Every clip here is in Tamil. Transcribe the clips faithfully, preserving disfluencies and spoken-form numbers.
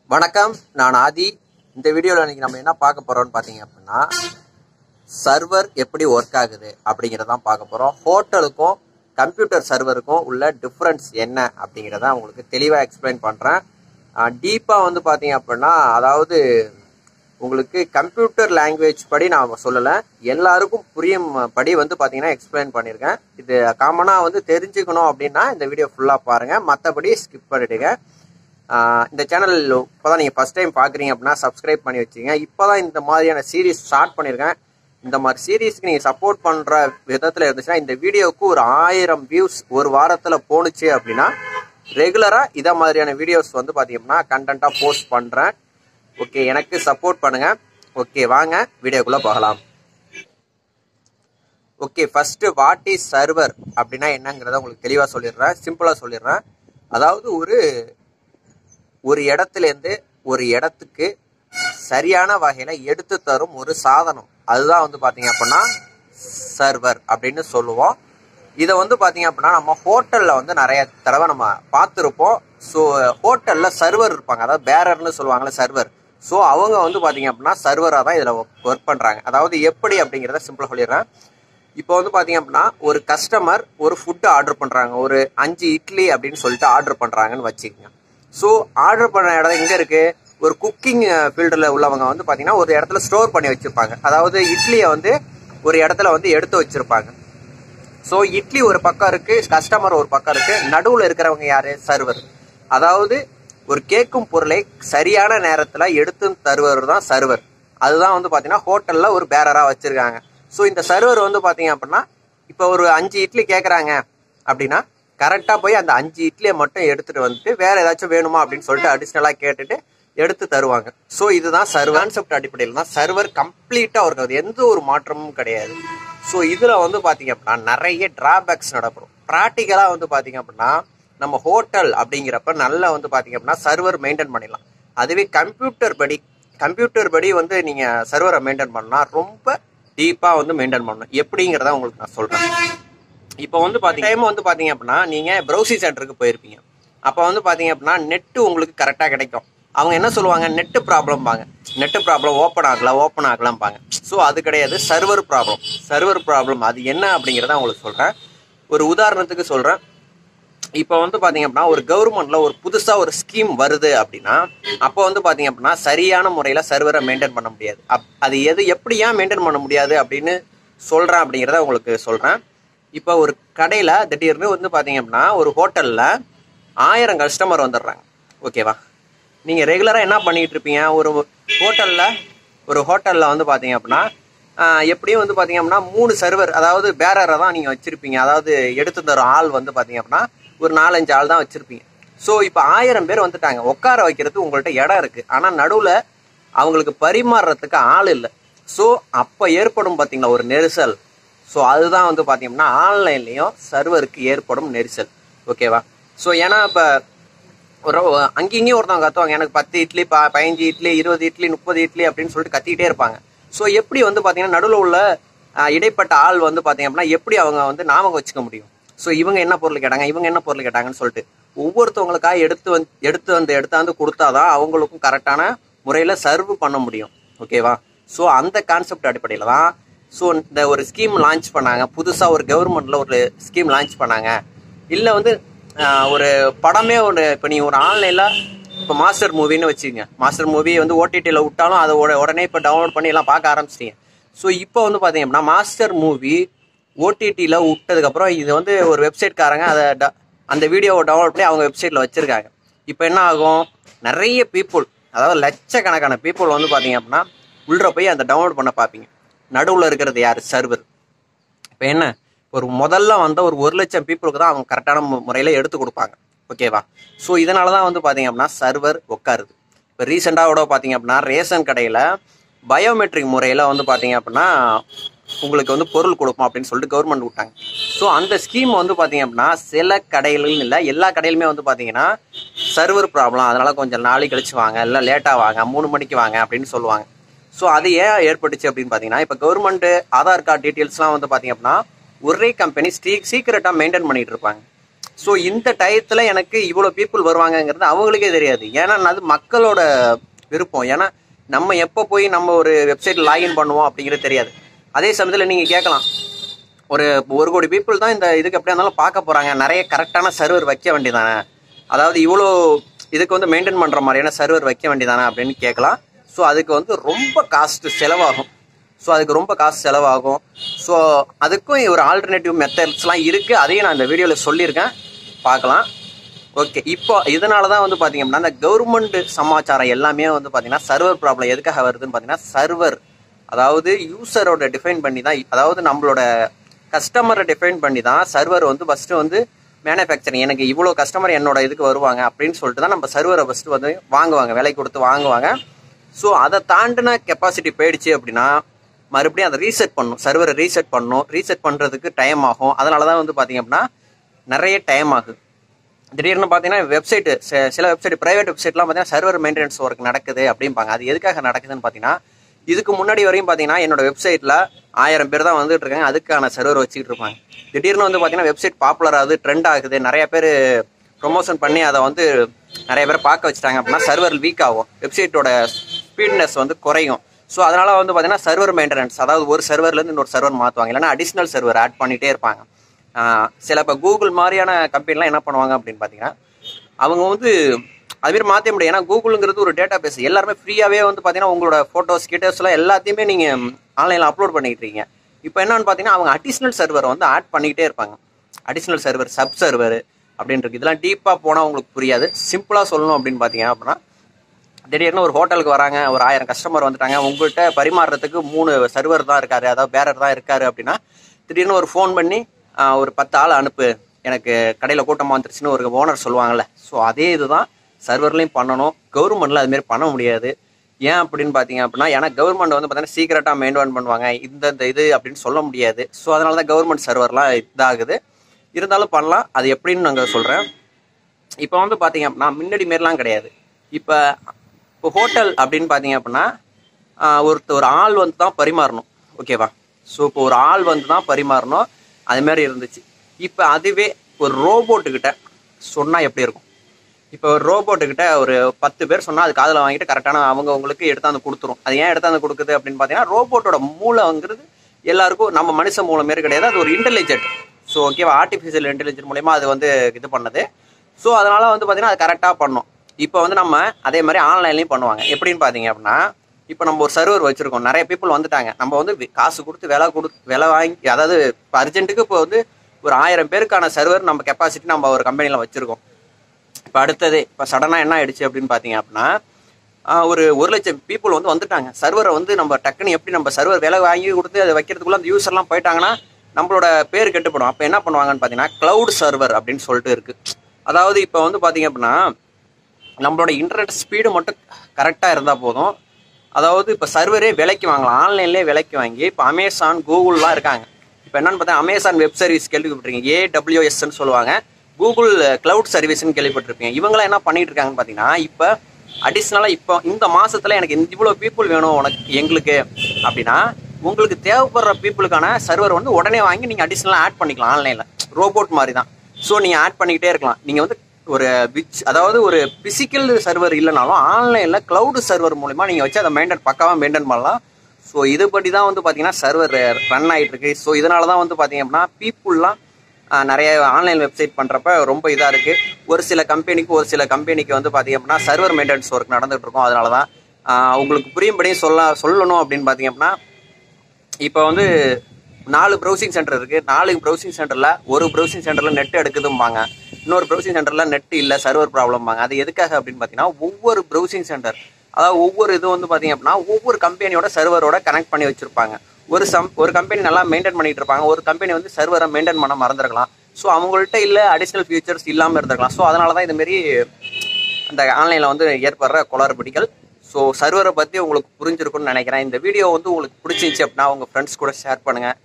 வணக்கம், நான் ஆதி. இந்த வீடியோவில் இன்றைக்கி நம்ம என்ன பார்க்க போகிறோம்னு பார்த்தீங்க அப்படின்னா, சர்வர் எப்படி ஒர்க் ஆகுது அப்படிங்கிறதான் பார்க்க போகிறோம். ஹோட்டலுக்கும் கம்ப்யூட்டர் சர்வருக்கும் உள்ள டிஃப்ரென்ஸ் என்ன அப்படிங்கிறத உங்களுக்கு தெளிவாக எக்ஸ்பிளைன் பண்ணுறேன். டீப்பாக வந்து பார்த்தீங்க அப்படின்னா, அதாவது உங்களுக்கு கம்ப்யூட்டர் லாங்குவேஜ் படி நான் சொல்லலை, எல்லாருக்கும் புரியும் படி வந்து பார்த்தீங்கன்னா எக்ஸ்பிளைன் பண்ணியிருக்கேன். இது காமனாக வந்து தெரிஞ்சுக்கணும் அப்படின்னா இந்த வீடியோ ஃபுல்லாக பாருங்கள், மற்றபடி ஸ்கிப் பண்ணிவிடுங்க. இந்த சேனல் இப்போ தான் நீங்கள் ஃபஸ்ட் டைம் பார்க்குறீங்க அப்படின்னா சப்ஸ்கிரைப் பண்ணி வச்சுங்க. இப்போ தான் இந்த மாதிரியான சீரீஸ் ஸ்டார்ட் பண்ணியிருக்கேன். இந்த மாதிரி சீரீஸ்க்கு நீங்கள் சப்போர்ட் பண்ணுற விதத்தில் இருந்துச்சுன்னா, இந்த வீடியோவுக்கு ஒரு ஆயிரம் வியூஸ் ஒரு வாரத்தில் போணுச்சு அப்படின்னா ரெகுலராக இதை மாதிரியான வீடியோஸ் வந்து பார்த்தீங்கன்னா கண்டென்ட்டாக போஸ்ட் பண்ணுறேன். ஓகே, எனக்கு சப்போர்ட் பண்ணுங்கள். ஓகே, வாங்க வீடியோக்குள்ளே போகலாம். Okay, first what is server அப்படின்னா என்னங்கிறத உங்களுக்கு தெளிவாக சொல்லிடுறேன், சிம்பிளாக சொல்லிடுறேன். அதாவது ஒரு ஒரு இடத்துலேருந்து ஒரு இடத்துக்கு சரியான வகையில் எடுத்து தரும் ஒரு சாதனம், அதுதான் வந்து பார்த்தீங்க அப்படின்னா சர்வர் அப்படின்னு சொல்லுவோம். இதை வந்து பார்த்தீங்க அப்படின்னா நம்ம ஹோட்டலில் வந்து நிறைய தடவை நம்ம பார்த்துருப்போம். ஸோ ஹோட்டலில் சர்வர் இருப்பாங்க, அதாவது பேரர்னு சொல்லுவாங்கள்ல சர்வர். ஸோ அவங்க வந்து பார்த்தீங்க அப்படின்னா சர்வராக தான் இதில் ஒர்க் பண்ணுறாங்க. அதாவது எப்படி அப்படிங்கிறத சிம்பிளாக சொல்லிடுறேன். இப்போ வந்து பார்த்தீங்க அப்படின்னா ஒரு கஸ்டமர் ஒரு ஃபுட்டு ஆர்டர் பண்ணுறாங்க, ஒரு அஞ்சு இட்லி அப்படின்னு சொல்லிட்டு ஆர்டர் பண்ணுறாங்கன்னு வச்சுக்கோங்க. ஸோ ஆர்டர் பண்ண இடம் எங்கே இருக்குது? ஒரு குக்கிங் ஃபீல்டில் உள்ளவங்க வந்து பார்த்தீங்கன்னா ஒரு இடத்துல ஸ்டோர் பண்ணி வச்சுருப்பாங்க. அதாவது இட்லியை வந்து ஒரு இடத்துல வந்து எடுத்து வச்சுருப்பாங்க. ஸோ இட்லி ஒரு பக்கம் இருக்குது, கஸ்டமர் ஒரு பக்கம் இருக்குது, நடுவில் இருக்கிறவங்க யார்? சர்வர். அதாவது ஒரு கேட்கும் பொருளை சரியான நேரத்தில் எடுத்து தருவர் தான் சர்வர். அதுதான் வந்து பார்த்தீங்கன்னா ஹோட்டலில் ஒரு பேரராக வச்சுருக்காங்க. ஸோ இந்த சர்வர் வந்து பார்த்தீங்க அப்படின்னா இப்போ ஒரு அஞ்சு இட்லி கேட்குறாங்க அப்படின்னா கரெக்டாக போய் அந்த அஞ்சு இட்லியை மட்டும் எடுத்துகிட்டு வந்துட்டு வேறு ஏதாச்சும் வேணுமா அப்படின்னு சொல்லிட்டு அடிஷ்னலாக கேட்டுட்டு எடுத்து தருவாங்க. ஸோ இதுதான் சர்வர் கான்செப்ட் அடிப்படையில் தான் சர்வர் கம்ப்ளீட்டாக ஒர்க் ஆகுது, எந்த ஒரு மாற்றமும் கிடையாது. ஸோ இதில் வந்து பார்த்தீங்க அப்படின்னா நிறைய டிராபேக்ஸ் நடப்படும். ப்ராக்டிக்கலாக வந்து பார்த்தீங்க அப்படின்னா நம்ம ஹோட்டல் அப்படிங்கிறப்ப நல்லா வந்து பார்த்தீங்க அப்படின்னா சர்வர் மெயின்டைன் பண்ணிடலாம். அதுவே கம்ப்யூட்டர் படி கம்ப்யூட்டர் படி வந்து நீங்கள் சர்வரை மெயின்டைன் பண்ணால் ரொம்ப டீப்பாக வந்து மெயின்டைன் பண்ணணும். எப்படிங்கிறத உங்களுக்கு நான் சொல்கிறேன். இப்போ வந்து பார்த்தீங்க டைம் வந்து பார்த்தீங்க அப்படின்னா நீங்கள் ப்ரௌசிங் சென்டருக்கு போயிருப்பீங்க. அப்போ வந்து பார்த்தீங்க அப்படின்னா நெட்டு உங்களுக்கு கரெக்டாக கிடைக்கும். அவங்க என்ன சொல்லுவாங்க? நெட்டு ப்ராப்ளம்பாங்க. நெட்டு ப்ராப்ளம், ஓப்பன் ஆகல ஓப்பன் ஆகலாம்பாங்க. ஸோ அது கிடையாது, சர்வர் ப்ராப்ளம். சர்வர் ப்ராப்ளம் அது என்ன அப்படிங்கிறத உங்களுக்கு சொல்கிறேன். ஒரு உதாரணத்துக்கு சொல்கிறேன். இப்போ வந்து பார்த்தீங்க அப்படின்னா ஒரு கவர்மெண்ட்டில் ஒரு புதுசாக ஒரு ஸ்கீம் வருது அப்படின்னா அப்போ வந்து பார்த்தீங்க அப்படின்னா சரியான முறையில் சர்வரை மெயின்டைன் பண்ண முடியாது. அப் அது எது எப்படி ஏன் மெயின்டைன் பண்ண முடியாது அப்படின்னு சொல்கிறேன் அப்படிங்கிறத உங்களுக்கு சொல்கிறேன். இப்போ ஒரு கடையில் திடீர்னு வந்து பார்த்தீங்க அப்படின்னா ஒரு ஹோட்டலில் ஆயிரம் கஸ்டமர் வந்துடுறாங்க. ஓகேவா? நீங்கள் ரெகுலராக என்ன பண்ணிகிட்டு இருப்பீங்க? ஒரு ஹோட்டலில் ஒரு ஹோட்டலில் வந்து பார்த்தீங்க அப்படின்னா எப்படியும் வந்து பார்த்தீங்க அப்படின்னா மூணு சர்வர், அதாவது பேரரை தான் நீங்கள் வச்சுருப்பீங்க. அதாவது எடுத்து தரும் ஆள் வந்து பார்த்தீங்க அப்படின்னா ஒரு நாலஞ்சு ஆள் தான் வச்சுருப்பீங்க. ஸோ இப்போ ஆயிரம் பேர் வந்துட்டாங்க, உட்கார வைக்கிறது உங்கள்கிட்ட இடம் இருக்குது, ஆனால் நடுவில் அவங்களுக்கு பரிமாறுறதுக்கு ஆள் இல்லை. ஸோ அப்போ ஏற்படும் பார்த்தீங்களா ஒரு நெரிசல். ஸோ அதுதான் வந்து பார்த்தீங்கன்னா ஆன்லைன்லேயும் சர்வருக்கு ஏற்படும் நெரிசல். ஓகேவா? ஸோ ஏன்னா இப்போ ஒரு அங்கேயும் ஒருத்தவங்க கத்துவாங்க, எனக்கு பத்து இட்லி ப பதினஞ்சு இட்லி இருபது இட்லி முப்பது இட்லி அப்படின்னு சொல்லிட்டு கத்திக்கிட்டே இருப்பாங்க. ஸோ எப்படி வந்து பார்த்தீங்கன்னா நடுவில் உள்ள இடைப்பட்ட ஆள் வந்து பார்த்தீங்க அப்படின்னா எப்படி அவங்க வந்து ஞாபகம் வச்சுக்க முடியும்? ஸோ இவங்க என்ன பொருள் கேட்டாங்க, இவங்க என்ன பொருள் கேட்டாங்கன்னு சொல்லிட்டு ஒவ்வொருத்தவங்களுக்காக எடுத்து வந்து எடுத்து வந்து எடுத்தாந்து கொடுத்தாதான் அவங்களுக்கும் கரெக்டான முறையில் சர்வ் பண்ண முடியும். ஓகேவா? ஸோ அந்த கான்செப்ட் அடிப்படையில் தான் ஸோ இந்த ஒரு ஸ்கீம் லான்ச் பண்ணாங்க. புதுசாக ஒரு கவர்மெண்ட்டில் ஒரு ஸ்கீம் லான்ச் பண்ணாங்க. இல்லை வந்து ஒரு படமே ஒன்று, இப்போ நீங்கள் ஒரு ஆன்லைனில் இப்போ மாஸ்டர் மூவின்னு வச்சுக்கோங்க. மாஸ்டர் மூவி வந்து ஓடிடியில் விட்டாலும் அதை உடனே இப்போ டவுன்லோட் பண்ணி எல்லாம் பார்க்க ஆரம்பிச்சிட்டீங்க. ஸோ இப்போ வந்து பார்த்தீங்க அப்படின்னா மாஸ்டர் மூவி ஓடிடியில் விட்டதுக்கப்புறம் இது வந்து ஒரு வெப்சைட்காரங்க அதை ட அந்த வீடியோவை டவுன்லோட் பண்ணி அவங்க வெப்சைட்டில் வச்சுருக்காங்க. இப்போ என்ன ஆகும்? நிறைய பீப்புள், அதாவது லட்சக்கணக்கான பீப்புள் வந்து பார்த்தீங்க அப்படின்னா உள்ளே போய் அந்த டவுன்லோட் பண்ண பார்ப்பீங்க. நடுவில் இருக்கிறது யார்? சர்வர். இப்போ என்ன, ஒரு முதல்ல வந்த ஒரு ஒரு லட்சம் பீப்புளுக்கு தான் அவங்க கரெக்டான முறையில் எடுத்து கொடுப்பாங்க. ஓகேவா? ஸோ இதனால தான் வந்து பார்த்தீங்க அப்படின்னா சர்வர் உட்காருது. இப்போ ரீசெண்டாக கூட பார்த்தீங்க அப்படின்னா ரேஷன் கடையில் பயோமெட்ரிக் முறையில் வந்து பார்த்தீங்க அப்படின்னா உங்களுக்கு வந்து பொருள் கொடுப்போம் அப்படின்னு சொல்லிட்டு கவர்மெண்ட் விட்டாங்க. ஸோ அந்த ஸ்கீம் வந்து பார்த்தீங்க அப்படின்னா சில கடைகளும் இல்லை, எல்லா கடையிலுமே வந்து பார்த்தீங்கன்னா சர்வர் ப்ராப்ளம், அதனால் கொஞ்சம் நாளைக்கு கழிச்சு வாங்க, இல்லை லேட்டாக வாங்க, மூணு மணிக்கு வாங்க அப்படின்னு சொல்லுவாங்க. ஸோ அது ஏன் ஏற்பட்டுச்சு அப்படின்னு பார்த்தீங்கன்னா இப்போ கவர்மெண்ட்டு ஆதார் கார்டு டீட்டெயில்ஸ்லாம் வந்து பார்த்தீங்க அப்படின்னா ஒரே கம்பெனி ஸ்டீ சீக்கிரட்டாக மெயின்டைன் பண்ணிகிட்டு இருப்பாங்க. ஸோ இந்த டயத்தில் எனக்கு இவ்வளோ பீப்புள் வருவாங்கங்கிறது அவங்களுக்கே தெரியாது. ஏன்னா அது மக்களோட விருப்பம். ஏன்னா நம்ம எப்போ போய் நம்ம ஒரு வெப்சைட்டில் லாகின் பண்ணுவோம் அப்படிங்கிறது தெரியாது. அதே சமயத்தில் நீங்கள் கேட்கலாம், ஒரு ஒரு கோடி பீப்புள் தான் இந்த இதுக்கு எப்படியா இருந்தாலும் பார்க்க போகிறாங்க, நிறைய கரெக்டான சர்வர் வைக்க வேண்டியதானே, அதாவது இவ்வளோ இதுக்கு வந்து மெயின்டைன் பண்ணுற மாதிரியான சர்வர் வைக்க வேண்டியதானே அப்படின்னு கேட்கலாம். ஸோ அதுக்கு வந்து ரொம்ப காஸ்ட் செலவாகும். ஸோ அதுக்கு ரொம்ப காசு செலவாகும். ஸோ அதுக்கும் ஒரு ஆல்டர்னேட்டிவ் மெத்தட்ஸ்லாம் இருக்குது. அதையும் நான் இந்த வீடியோவில் சொல்லியிருக்கேன், பார்க்கலாம். ஓகே, இப்போ இதனால தான் வந்து பார்த்தீங்க அப்படின்னா இந்த கவர்மெண்ட் சமாச்சாரம் எல்லாமே வந்து பார்த்தீங்கன்னா சர்வர் ப்ராப்ளம் எதுக்காக வருதுன்னு பார்த்தீங்கன்னா, சர்வர் அதாவது யூசரோட டிஃபைன் பண்ணி தான், அதாவது நம்மளோட கஸ்டமரை டிஃபைன் பண்ணி தான் சர்வர் வந்து ஃபஸ்ட்டு வந்து மேனுஃபேக்சரிங், எனக்கு இவ்வளோ கஸ்டமர் என்னோட இதுக்கு வருவாங்க அப்படின்னு சொல்லிட்டு தான் நம்ம சர்வரை ஃபஸ்ட்டு வந்து வாங்குவாங்க, விலை கொடுத்து வாங்குவாங்க. ஸோ அதை தாண்டின கெப்பாசிட்டி போயிடுச்சு அப்படின்னா மறுபடியும் அதை ரீசெட் பண்ணணும், சர்வரை ரீசெட் பண்ணணும். ரீசெட் பண்ணுறதுக்கு டைம் ஆகும். அதனால தான் வந்து பார்த்தீங்க அப்படின்னா நிறைய டைம் ஆகுது. திடீர்னு பார்த்தீங்கன்னா வெப்சைட்டு சில வெப்சைட் ப்ரைவேட் வெப்சைட்லாம் பார்த்தீங்கன்னா சர்வர் மெயின்டெனன்ஸ் ஒர்க் நடக்குது அப்படிம்பாங்க. அது எதுக்காக நடக்குதுன்னு பார்த்தீங்கன்னா, இதுக்கு முன்னாடி வரையும் பார்த்தீங்கன்னா என்னோட வெப்சைட்டில் ஆயிரம் பேர் தான் வந்துட்டு இருக்காங்க, அதுக்கான சர்வர் வச்சுக்கிட்டு இருப்பாங்க. திடீர்னு வந்து பார்த்தீங்கன்னா வெப்சைட் பாப்புலர் ஆகுது, ட்ரெண்ட் ஆகுது, நிறைய பேர் ப்ரொமோஷன் பண்ணி அதை வந்து நிறைய பேர் பார்க்க வச்சுட்டாங்க அப்படின்னா சர்வர் வீக் ஆகும், வெப்சைட்டோட ஸ்பீட்னஸ் வந்து குறையும். ஸோ அதனால் வந்து பார்த்தீங்கன்னா சர்வர் மெயின்டெனன்ஸ், அதாவது ஒரு சர்வர்லேருந்து இன்னொரு சர்வர் மாற்றுவாங்க, இல்லைன்னா அடிஷ்னல் சர்வர் ஆட் பண்ணிகிட்டே இருப்பாங்க. சில இப்போ கூகுள் மாதிரியான கம்பெனிலாம் என்ன பண்ணுவாங்க அப்படின்னு பார்த்தீங்கன்னா, அவங்க வந்து அதுமாரி மாற்ற முடியும். ஏன்னா கூகுளுங்கிறது ஒரு டேட்டா பேஸ், எல்லாருமே ஃப்ரீயாகவே வந்து பார்த்தீங்கன்னா உங்களோட ஃபோட்டோஸ் கிட்டஸ்லாம் எல்லாத்தையுமே நீங்கள் ஆன்லைனில் அப்லோட் பண்ணிக்கிட்டு இருக்கீங்க. இப்போ என்னன்னு பார்த்தீங்கன்னா அவங்க அடிஷ்னல் சர்வரை வந்து ஆட் பண்ணிக்கிட்டே இருப்பாங்க. அடிஷ்னல் சர்வர், சப் சர்வர் அப்படின்றது இதெல்லாம் டீப்பாக போனால் உங்களுக்கு புரியாது. சிம்பிளாக சொல்லணும் அப்படின்னு பார்த்தீங்க அப்படின்னா, திடீர்னு ஒரு ஹோட்டலுக்கு வராங்க, ஒரு ஆயிரம் கஸ்டமர் வந்துட்டாங்க, உங்கள்கிட்ட பரிமாறுறதுக்கு மூணு சர்வர் தான் இருக்காரு, அதாவது பேரர் தான் இருக்காரு அப்படின்னா, திடீர்னு ஒரு ஃபோன் பண்ணி ஒரு பத்து ஆள் அனுப்பு, எனக்கு கடையில் கூட்டமாக வந்துருச்சுன்னு ஒரு ஓனர் சொல்லுவாங்கள்ல. ஸோ அதே இதுதான் சர்வர்லையும் பண்ணணும். கவர்மெண்ட்டில் அதுமாரி பண்ண முடியாது. ஏன் அப்படின்னு பார்த்தீங்க அப்படின்னா, ஏன்னா கவர்மெண்ட் வந்து பார்த்தீங்கன்னா சீக்கிரட்டாக மெயின்டைன் பண்ணுவாங்க, இந்த இது அப்படின்னு சொல்ல முடியாது. ஸோ அதனால தான் கவர்மெண்ட் சர்வர்லாம் இதாகுது. இருந்தாலும் பண்ணலாம், அது எப்படின்னு நாங்கள் சொல்கிறேன். இப்போ வந்து பார்த்தீங்க அப்படின்னா முன்னாடி மாரிலாம் கிடையாது. இப்போ இப்போ ஹோட்டல் அப்படின்னு பார்த்தீங்க அப்படின்னா ஒருத்தர் ஒரு ஆள் வந்து தான் பரிமாறணும், ஓகேவா? ஸோ இப்போ ஒரு ஆள் வந்து தான் பரிமாறணும், அதுமாரி இருந்துச்சு. இப்போ அதுவே ஒரு ரோபோட்டுக்கிட்ட சொன்னால் எப்படி இருக்கும்? இப்போ ஒரு ரோபோட்டுக்கிட்ட ஒரு பத்து பேர் சொன்னால் அது காதில் வாங்கிட்டு கரெக்டான அவங்க உங்களுக்கு எடுத்தாந்து கொடுத்துரும். அது ஏன் எடுத்தாந்து கொடுக்குது அப்படின்னு பார்த்தீங்கன்னா, ரோபோட்டோட மூளைங்கிறது எல்லாருக்கும் நம்ம மனுஷ மூளை மாரி கிடையாது, அது ஒரு இன்டெலிஜென்ட். ஸோ ஓகேவா, ஆர்டிஃபிஷியல் இன்டெலிஜென்ட் மூலமா அது வந்து இது பண்ணது. ஸோ அதனால வந்து பார்த்தீங்கன்னா அது கரெக்டாக பண்ணும். இப்போ வந்து நம்ம அதே மாதிரி ஆன்லைன்லையும் பண்ணுவாங்க. எப்படின்னு பார்த்தீங்க அப்படின்னா, இப்போ நம்ம ஒரு சர்வர் வச்சுருக்கோம், நிறைய பீப்புள் வந்துட்டாங்க, நம்ம வந்து காசு கொடுத்து விலை கொடுத்து விலை வாங்கி, அதாவது இப்போ அர்ஜென்ட்டுக்கு இப்போ வந்து ஒரு ஆயிரம் பேருக்கான சர்வர் நம்ம கெப்பாசிட்டி நம்ம ஒரு கம்பெனியில் வச்சுருக்கோம். இப்போ அடுத்தது இப்போ சடனாக என்ன ஆயிடுச்சு அப்படின்னு பார்த்தீங்க அப்படின்னா, ஒரு ஒரு லட்சம் பீப்புள் வந்து வந்துட்டாங்க, சர்வரை வந்து நம்ம டக்குன்னு எப்படி நம்ம சர்வர் விலை வாங்கி கொடுத்து அதை வைக்கிறதுக்குள்ள அந்த யூசர்லாம் போயிட்டாங்கன்னா நம்மளோட பேர் கெட்டுப்படும். அப்போ என்ன பண்ணுவாங்கன்னு பார்த்தீங்கன்னா க்ளவுட் சர்வர் அப்படின்னு சொல்லிட்டு இருக்குது. அதாவது இப்போ வந்து பார்த்தீங்க அப்படின்னா நம்மளோட இன்டர்நெட் ஸ்பீடு மட்டும் கரெக்டாக இருந்தால் போதும். அதாவது இப்போ சர்வரே விலைக்கு வாங்கலாம், ஆன்லைன்லேயே விலைக்கு வாங்கி இப்போ அமேசான், கூகுள்லாம் இருக்காங்க. இப்போ என்னென்னு பார்த்தா அமேசான் வெப் சர்வீஸ் கேள்விப்பட்டிருக்கீங்க, ஏடபிள்யூஎஸ்ன்னு சொல்லுவாங்க, கூகுள் க்ளவுட் சர்வீஸ்ன்னு கேள்விப்பட்டிருப்பீங்க. இவங்களாம் என்ன பண்ணிட்டு இருக்காங்கன்னு பார்த்தீங்கன்னா, இப்போ அடிஷ்னலாக இப்போ இந்த மாதத்தில் எனக்கு இவ்வளோ பீப்புள் வேணும் உனக்கு எங்களுக்கு அப்படின்னா, உங்களுக்கு தேவைப்படுற பீப்புளுக்கான சர்வர் வந்து உடனே வாங்கி நீங்கள் அடிஷ்னலாக ஆட் பண்ணிக்கலாம் ஆன்லைனில், ரோபோட் மாதிரி தான். ஸோ நீங்கள் ஆட் பண்ணிக்கிட்டே இருக்கலாம். நீங்கள் வந்து ஒரு விச் அதாவது ஒரு பிசிக்கல் சர்வர் இல்லைனாலும் ஆன்லைனில் க்ளவுட் சர்வர் மூலிமா நீங்கள் வச்சு அதை மெயின்டைன் பக்காவாக மெயின்டைன் பண்ணலாம். ஸோ இதுபடி தான் வந்து பார்த்தீங்கன்னா சர்வர் ரன் ஆகிட்டு இருக்கு. ஸோ இதனால தான் வந்து பார்த்தீங்க அப்படின்னா பீப்புளெலாம் நிறைய ஆன்லைன் வெப்சைட் பண்ணுறப்ப ரொம்ப இதாக இருக்குது. ஒரு சில கம்பெனிக்கு ஒரு சில கம்பெனிக்கு வந்து பார்த்தீங்க அப்படின்னா சர்வர் மெயின்டெனன்ஸ் ஒர்க் நடந்துகிட்டு இருக்கும். அதனால தான் உங்களுக்கு புரியும்படியும் சொல்ல சொல்லணும் அப்படின்னு பார்த்தீங்க அப்படின்னா, இப்போ வந்து நாலு ப்ரௌசிங் சென்டர் இருக்குது, நாலு ப்ரௌசிங் சென்டரில் ஒரு ப்ரௌசிங் சென்டரில் நெட் எடுக்குதும்பாங்க, இன்னொரு ப்ரௌசிங் சென்டரில் நெட் இல்லை சர்வர் ப்ராப்ளம்பாங்க. அது எதுக்காக அப்படின்னு பார்த்தீங்கன்னா, ஒவ்வொரு ப்ரௌசிங் சென்டர் அதாவது ஒவ்வொரு இது வந்து பார்த்தீங்க அப்படின்னா ஒவ்வொரு கம்பெனியோட சர்வரோட கனெக்ட் பண்ணி வச்சுருப்பாங்க. ஒரு சம் ஒரு கம்பெனி நல்லா மெயின்டைன் பண்ணிட்டு இருப்பாங்க, ஒரு கம்பெனி வந்து சர்வரை மெயின்டைன் பண்ண மறந்துருக்கலாம். ஸோ அவங்கள்ட்ட இல்லை அடிஷ்னல் ஃபியூச்சர்ஸ் இல்லாமல் இருந்திருக்கலாம். ஸோ அதனால தான் இதுமாரி அந்த ஆன்லைனில் வந்து ஏற்படுற குளறுபடிகள். ஸோ சர்வரை பற்றி உங்களுக்கு புரிஞ்சிருக்குன்னு நினைக்கிறேன். இந்த வீடியோ வந்து உங்களுக்கு பிடிச்சிருந்துச்சி அப்படின்னா உங்கள் ஃப்ரெண்ட்ஸ் கூட ஷேர் பண்ணுங்கள்.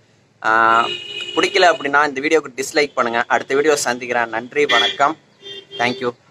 பிடிக்கல அப்படின்னா இந்த வீடியோவுக்கு டிஸ்லைக் பண்ணுங்கள். அடுத்த வீடியோ சந்திக்கிறேன். நன்றி, வணக்கம், தேங்க்யூ.